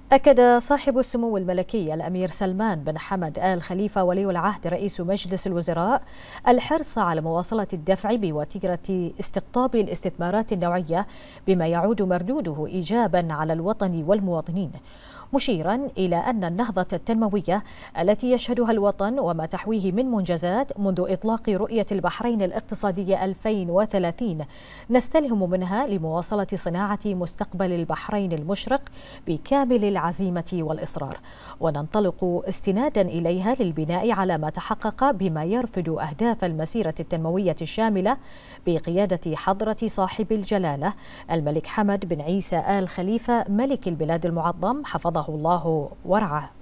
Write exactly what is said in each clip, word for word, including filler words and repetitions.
أكد صاحب السمو الملكي الأمير سلمان بن حمد آل خليفة ولي العهد رئيس مجلس الوزراء الحرص على مواصلة الدفع بوتيرة استقطاب الاستثمارات النوعية بما يعود مردوده إيجابا على الوطن والمواطنين، مشيرا إلى أن النهضة التنموية التي يشهدها الوطن وما تحويه من منجزات منذ إطلاق رؤية البحرين الاقتصادية ألفين وثلاثين نستلهم منها لمواصلة صناعة مستقبل البحرين المشرق بكامل العزيمة والإصرار، وننطلق استنادا إليها للبناء على ما تحقق بما يرفد أهداف المسيرة التنموية الشاملة بقيادة حضرة صاحب الجلالة الملك حمد بن عيسى آل خليفة ملك البلاد المعظم حفظه الله ورعاه.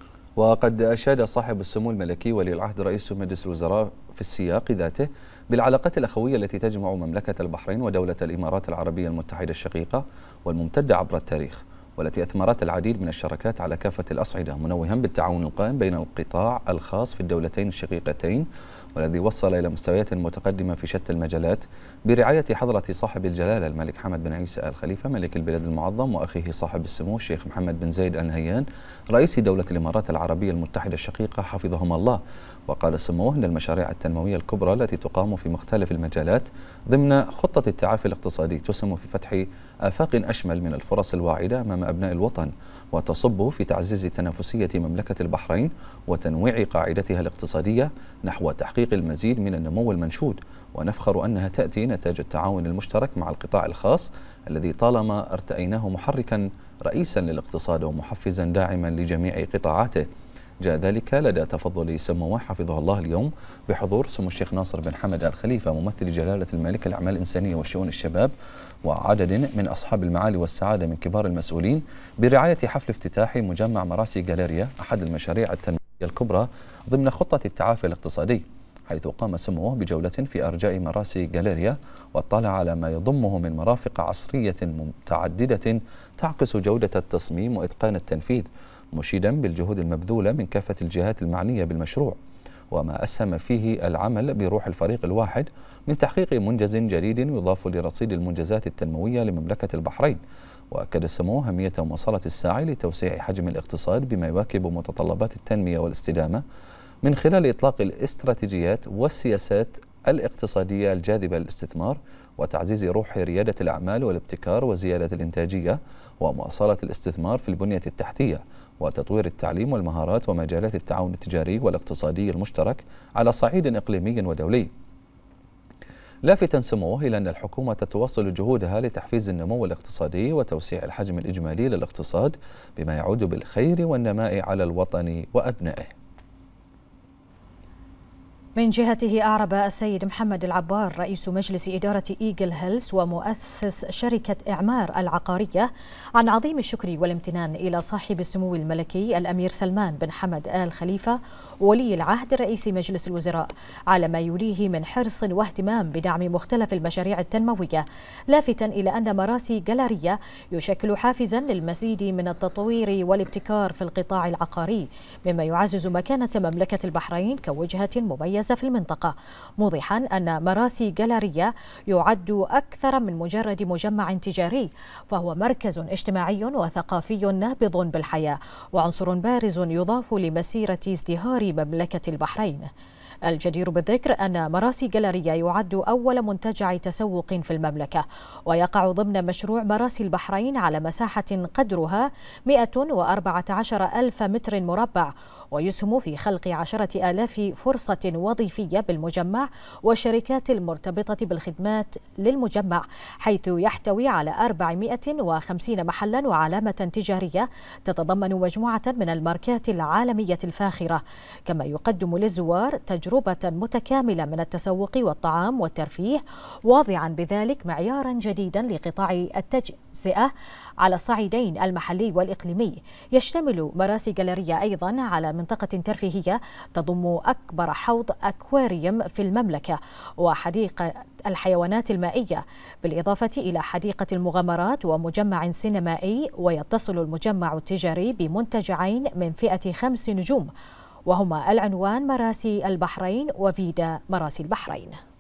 وقد أشاد صاحب السمو الملكي ولي العهد رئيس مجلس الوزراء في السياق ذاته بالعلاقات الأخوية التي تجمع مملكة البحرين ودولة الإمارات العربية المتحدة الشقيقة والممتدة عبر التاريخ، والتي أثمرت العديد من الشراكات على كافة الأصعدة، منوها بالتعاون القائم بين القطاع الخاص في الدولتين الشقيقتين والذي وصل إلى مستويات متقدمة في شتى المجالات برعاية حضرة صاحب الجلالة الملك حمد بن عيسى آل خليفة ملك البلاد المعظم وأخيه صاحب السمو الشيخ محمد بن زايد آل نهيان رئيس دولة الإمارات العربية المتحدة الشقيقة حفظهما الله. وقال سموه أن المشاريع التنموية الكبرى التي تقام في مختلف المجالات ضمن خطة التعافي الاقتصادي تسهم في فتح آفاق أشمل من الفرص الواعدة أمام أبناء الوطن، وتصب في تعزيز تنافسية مملكة البحرين وتنويع قاعدتها الاقتصادية نحو تحقيق المزيد من النمو المنشود. ونفخر أنها تأتي نتاج التعاون المشترك مع القطاع الخاص الذي طالما ارتأيناه محركا رئيسا للاقتصاد ومحفزا داعما لجميع قطاعاته. جاء ذلك لدى تفضل سموه حفظه الله اليوم بحضور سمو الشيخ ناصر بن حمد آل خليفة ممثل جلالة الملك الأعمال الإنسانية وشؤون الشباب وعدد من أصحاب المعالي والسعادة من كبار المسؤولين برعاية حفل افتتاح مجمع مراسي جاليريا أحد المشاريع التنموية الكبرى ضمن خطة التعافي الاقتصادي، حيث قام سموه بجولة في أرجاء مراسي جاليريا واطلع على ما يضمه من مرافق عصرية متعددة تعكس جودة التصميم وإتقان التنفيذ، مشيدا بالجهود المبذولة من كافة الجهات المعنية بالمشروع وما أسهم فيه العمل بروح الفريق الواحد من تحقيق منجز جديد يضاف لرصيد المنجزات التنموية لمملكة البحرين. وأكد سموه أهمية مواصلة السعي لتوسيع حجم الاقتصاد بما يواكب متطلبات التنمية والاستدامة من خلال إطلاق الاستراتيجيات والسياسات الاقتصادية الجاذبة للاستثمار وتعزيز روح ريادة الأعمال والابتكار وزيادة الإنتاجية ومواصلة الاستثمار في البنية التحتية وتطوير التعليم والمهارات ومجالات التعاون التجاري والاقتصادي المشترك على صعيد إقليمي ودولي، لافتا سموه إلى أن الحكومة تواصل جهودها لتحفيز النمو الاقتصادي وتوسيع الحجم الإجمالي للاقتصاد بما يعود بالخير والنماء على الوطن وأبنائه. من جهته أعرب السيد محمد العبار رئيس مجلس إدارة إيجل هيلز ومؤسس شركة إعمار العقارية عن عظيم الشكر والامتنان إلى صاحب السمو الملكي الأمير سلمان بن حمد آل خليفة ولي العهد رئيس مجلس الوزراء على ما يوليه من حرص واهتمام بدعم مختلف المشاريع التنموية، لافتا إلى أن مراسي جاليريا يشكل حافزا للمزيد من التطوير والابتكار في القطاع العقاري مما يعزز مكانة مملكة البحرين كوجهة مميزة في المنطقة، موضحا أن مراسي جاليريا يعد أكثر من مجرد مجمع تجاري، فهو مركز اجتماعي وثقافي نابض بالحياة وعنصر بارز يضاف لمسيرة ازدهار مملكة البحرين. الجدير بالذكر أن مراسي جاليريا يعد أول منتجع تسوق في المملكة ويقع ضمن مشروع مراسي البحرين على مساحة قدرها مئة وأربعة عشر ألف متر مربع، ويسهم في خلق عشرة آلاف فرصة وظيفية بالمجمع والشركات المرتبطة بالخدمات للمجمع، حيث يحتوي على أربعمئة وخمسين محلا وعلامة تجارية تتضمن مجموعة من الماركات العالمية الفاخرة، كما يقدم للزوار تجربة متكاملة من التسوق والطعام والترفيه، واضعا بذلك معيارا جديدا لقطاع التجزئة على الصعيدين المحلي والإقليمي. يشتمل مراسي جاليريا أيضا على منطقة ترفيهية تضم أكبر حوض أكواريوم في المملكة وحديقة الحيوانات المائية، بالإضافة إلى حديقة المغامرات ومجمع سينمائي، ويتصل المجمع التجاري بمنتجعين من فئة خمس نجوم وهما العنوان مراسي البحرين وفيدا مراسي البحرين.